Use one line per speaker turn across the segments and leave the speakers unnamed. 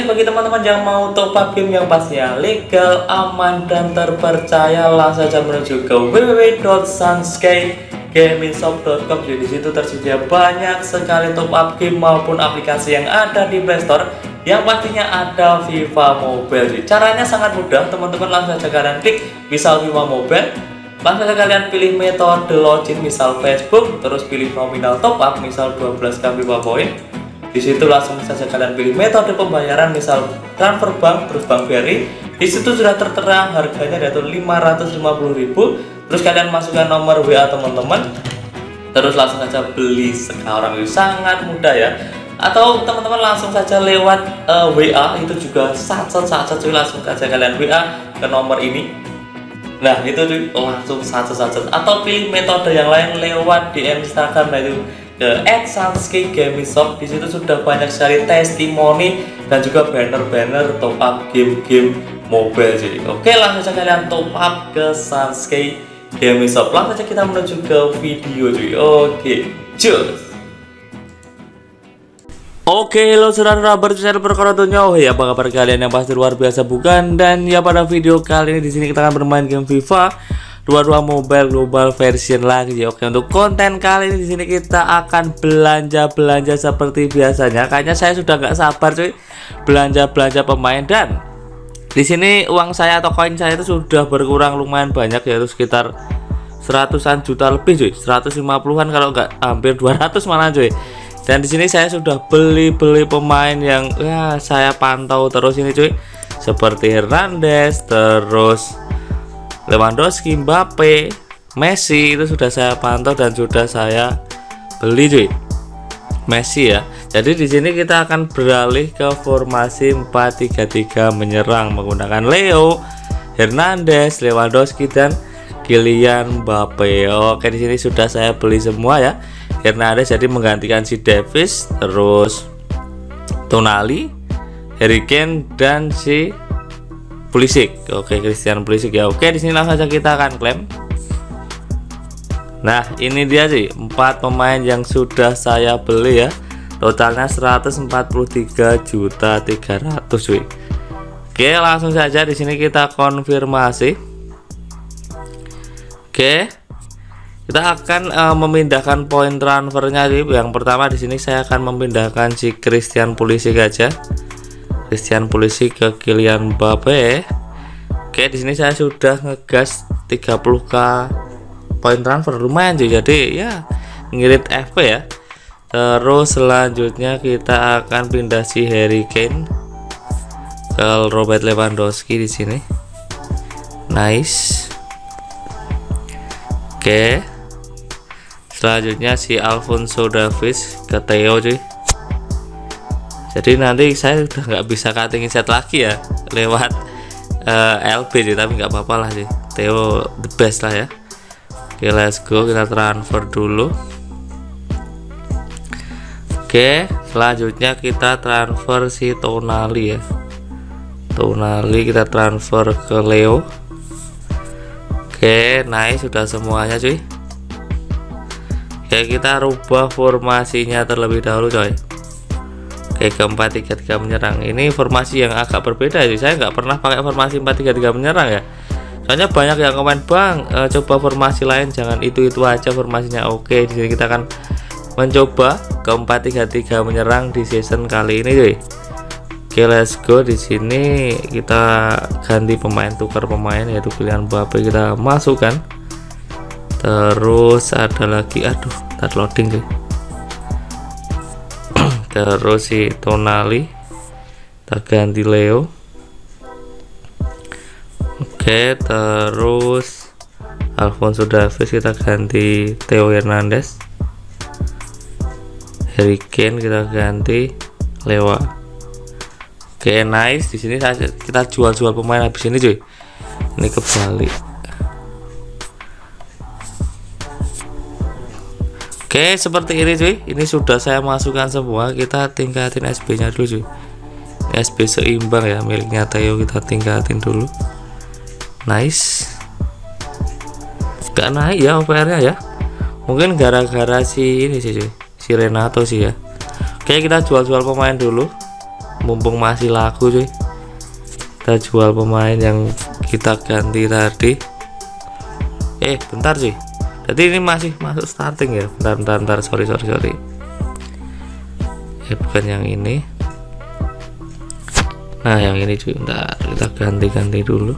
Oke, bagi teman-teman yang mau top up game yang pastinya legal, aman, dan terpercaya, langsung saja menuju ke www.sunskygamingshop.com. Jadi di situ tersedia banyak sekali top up game maupun aplikasi yang ada di Play Store, yang pastinya ada FIFA Mobile. Caranya sangat mudah, teman-teman. Langsung saja kalian klik misal FIFA Mobile, langsung saja kalian pilih metode login misal Facebook, terus pilih nominal top up misal 12k FIFA Point. Di situ langsung saja kalian pilih metode pembayaran misal transfer bank, terus bank BRI. Di situ sudah tertera harganya yaitu 550.000. Terus kalian masukkan nomor WA teman-teman, terus langsung saja beli sekarang. Itu sangat mudah ya. Atau teman-teman langsung saja lewat WA, itu juga sacet langsung saja kalian WA ke nomor ini. Nah itu langsung sacet. Atau pilih metode yang lain lewat DM Instagram, yaitu ke @sunskygamingshop. Di situ sudah banyak sekali testimoni dan juga banner-banner top up game-game mobile. Jadi oke, langsung saja kalian top up ke Sunsky Gaming Shop. Langsung saja kita menuju ke video cuy. Oke, cus. Oke, halo saudara berbicara perkorotonya. Oh ya, apa kabar kalian yang pasti luar biasa bukan? Dan ya, pada video kali ini di sini kita akan bermain game FIFA 22 Mobile Global Version lagi ya. Oke, untuk konten kali ini di sini kita akan belanja seperti biasanya. Kayaknya saya sudah nggak sabar cuy belanja pemain, dan di sini uang saya atau koin saya itu sudah berkurang lumayan banyak, yaitu sekitar 100-an juta lebih cuy, 150-an kalau nggak hampir 200 malah cuy. Dan di sini saya sudah beli pemain yang ya saya pantau terus ini cuy, seperti Hernandez, terus Lewandowski, Mbappe, Messi, itu sudah saya pantau dan sudah saya beli cuy. Messi ya. Jadi di sini kita akan beralih ke formasi 4-3-3 menyerang menggunakan Leo, Hernandez, Lewandowski, dan Kylian Mbappe. Oke, di sini sudah saya beli semua ya. Hernandez jadi menggantikan si Davis, terus Tonali, Harry Kane, dan si Pulisic. Oke, Christian Pulisic ya. Oke, di sini langsung saja kita akan klaim. Nah, ini dia sih 4 pemain yang sudah saya beli ya. Totalnya 143.300.000 cuy. Oke, langsung saja di sini kita konfirmasi. Oke. Kita akan memindahkan poin transfernya sih. Yang pertama di sini saya akan memindahkan si Christian Pulisic aja. Christian Pulisic ke Kylian Mbappe. Oke, di sini saya sudah ngegas 30k poin transfer, lumayan cuy. Jadi ya ngirit FP ya. Terus selanjutnya kita akan pindah si Harry Kane ke Robert Lewandowski di sini. Nice. Oke. Selanjutnya si Alphonso Davies ke Theo cuy. Jadi nanti saya udah nggak bisa cutting set lagi ya lewat LB sih, tapi nggak apa-apa lah sih. Theo the best lah ya. Oke, let's go, kita transfer dulu. Oke, selanjutnya kita transfer si Tonali ya. Tonali kita transfer ke Leo. Oke, nice, sudah semuanya cuy. Oke, kita rubah formasinya terlebih dahulu coy. Oke, ke 4-3-3 menyerang. Ini formasi yang agak berbeda sih. Saya nggak pernah pakai formasi 4-3-3 menyerang ya. Soalnya banyak yang komen, "Bang, coba formasi lain, jangan itu aja formasinya." Oke, di sini kita akan mencoba ke 4-3-3 menyerang di season kali ini cuy. Oke, let's go. Di sini kita ganti pemain, tukar pemain, yaitu Kylian Mbappe kita masukkan. Terus ada lagi, aduh, start loading cuy. Terus si Tonali kita ganti Leo. Oke, terus Alphonso Davies kita ganti Theo Hernandez. Harry Kane kita ganti Leo. Oke, nice. Di sini kita jual pemain habis ini cuy. Ini kebalik. Oke, seperti ini cuy. Ini sudah saya masukkan semua. Kita tingkatin SB nya dulu cuy. SB seimbang ya, miliknya Theo, kita tingkatin dulu. Nice. Gak naik ya OPR nya ya. Mungkin gara-gara si ini sih cuy, si Renato sih ya. Oke, kita jual pemain dulu. mumpung masih laku cuy, kita jual pemain yang kita ganti tadi. Bentar cuy, jadi ini masih masuk starting ya. Bentar, sorry. Bukan yang ini. Nah yang ini cuy, bentar kita ganti dulu.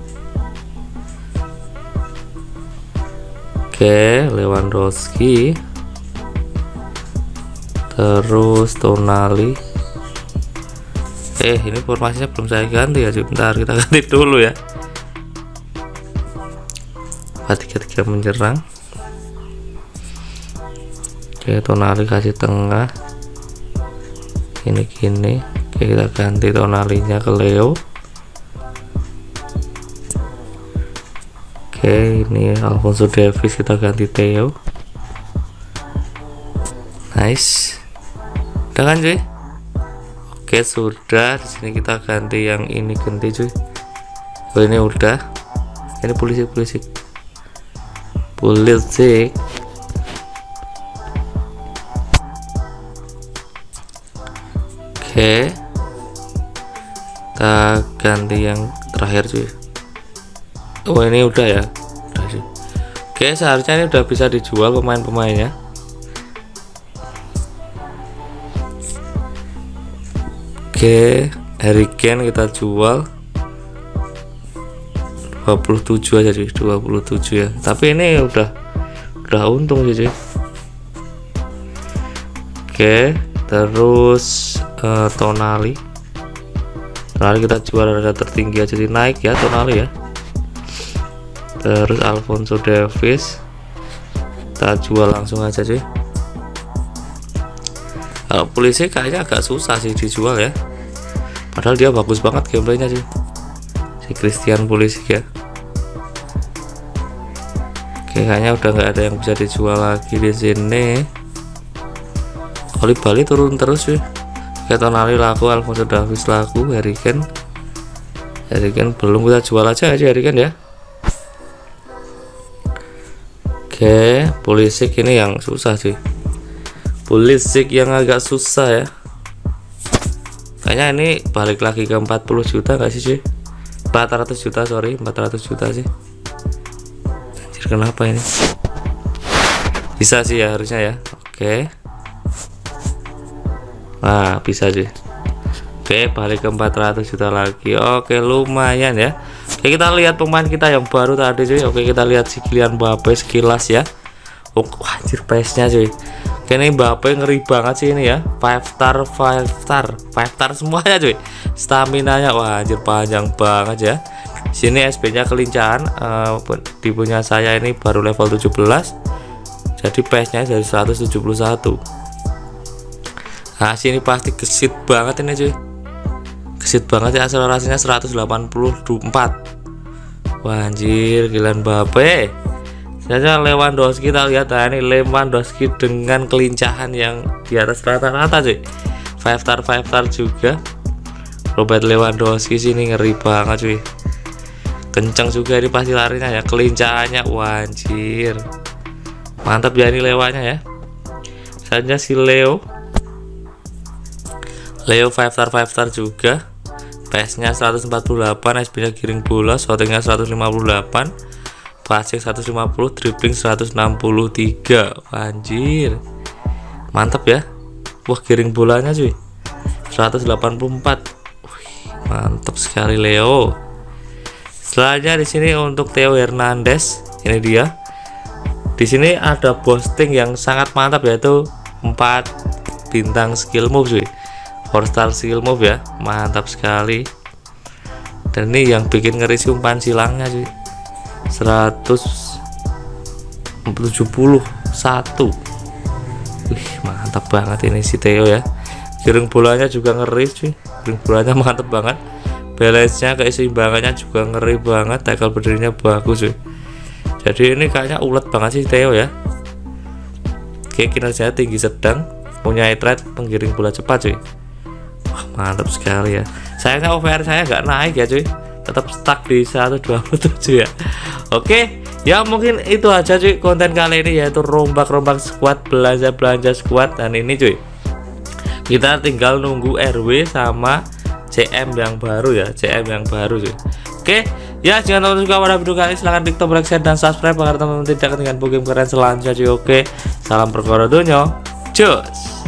Oke, Lewandowski, terus Tonali. Ini formasinya belum saya ganti ya cuy, bentar kita ganti dulu ya. 4-3-3 menyerang. Oke, Tonali kasih tengah. Gini. Oke, kita ganti Tonalinya ke Leo. Oke, ini Alphonso Davies kita ganti Theo. Nice. Udah kan cuy? Oke, sudah. Di sini kita ganti yang ini cuy. Ini udah. Ini polisi. Oke, kita ganti yang terakhir cuy. Ini udah ya, udah sih. Oke, seharusnya ini udah bisa dijual pemain-pemainnya. Oke, Harry Kane kita jual 27 aja cuy, 27 ya. Tapi ini udah untung sih cuy. Oke, terus Tonali kita jual harga tertinggi aja sih, naik ya Tonali ya. Terus Alphonso Davies kita jual langsung aja cuy. Kalau polisi kayaknya agak susah sih dijual ya, padahal dia bagus banget gameplaynya sih, si Christian Pulisic ya. Oke, kayaknya udah nggak ada yang bisa dijual lagi di sini. Bali turun terus sih. Kayak Tonali laku, Alphonso Davies laku, Harry Kane belum, kita jual aja Harry Kane ya. Oke, Pulisic ini yang susah sih. Pulisic yang agak susah ya. Kayaknya ini balik lagi ke 40 juta nggak sih cuy? 400 juta sih. Anjir, kenapa ini? Bisa sih ya harusnya ya. Oke. Nah, bisa sih. Oke, balik ke 400 juta lagi. Oke, lumayan ya. Oke, kita lihat pemain kita yang baru tadi cuy. Oke, kita lihat si Kylian Mbappe sekilas ya. Anjir, pace-nya cuy. Oke, ini Mbappe ngeri banget sih ini ya. 5 star semuanya cuy. Stamina-nya wah anjir panjang banget ya. Sini SP-nya kelincahan. Di punya saya ini baru level 17. Jadi pace-nya dari 171. Nah, sini pasti gesit banget ini cuy. Gesit banget ya, akselerasinya 184. Wah anjir, Kylian Mbappe. Saja Lewandowski, kita lihat nah, ini Lewandowski dengan kelincahan yang di atas rata-rata cuy. 5 star juga. Robert Lewandowski sini ngeri banget cuy. Kenceng juga ini pasti larinya ya, kelincahannya wah anjir. Mantap ya ini lewanya ya. Saja si Leo 5 star juga. PS-nya 148, SP-nya giring bola, shooting-nya 158, passing 150, dribbling 163. Anjir. Mantap ya. Wah, giring bolanya cuy. 184. Wih, mantap sekali Leo. Selanjutnya di sini untuk Theo Hernandez, ini dia. Di sini ada boosting yang sangat mantap yaitu 4 bintang skill move cuy. 4 star skill move ya, mantap sekali. Dan ini yang bikin ngeri sih umpan silangnya cuy, 171. Wih, mantap banget ini si Theo ya. Giring bolanya juga ngeri cuy, giring bolanya mantap banget. Balance-nya, keseimbangannya juga ngeri banget. Tackle berdirinya bagus cuy. Jadi ini kayaknya ulet banget sih Theo ya. Oke, kinerjanya tinggi sedang, punya trade penggiring bola cepat cuy. Mantap sekali ya. Sayangnya OVR saya nggak naik ya cuy, tetap stuck di 127 ya. Oke ya, mungkin itu aja cuy konten kali ini, yaitu rombak squad, belanja squad. Dan ini cuy, Kita tinggal nunggu RW sama CM yang baru ya, CM yang baru sih. Oke, ya jangan lupa suka pada video kali, silahkan klik tombol like, share, dan subscribe agar teman-teman tidak ketinggalan game keren selanjutnya. Oke, salam perkara donya, cus.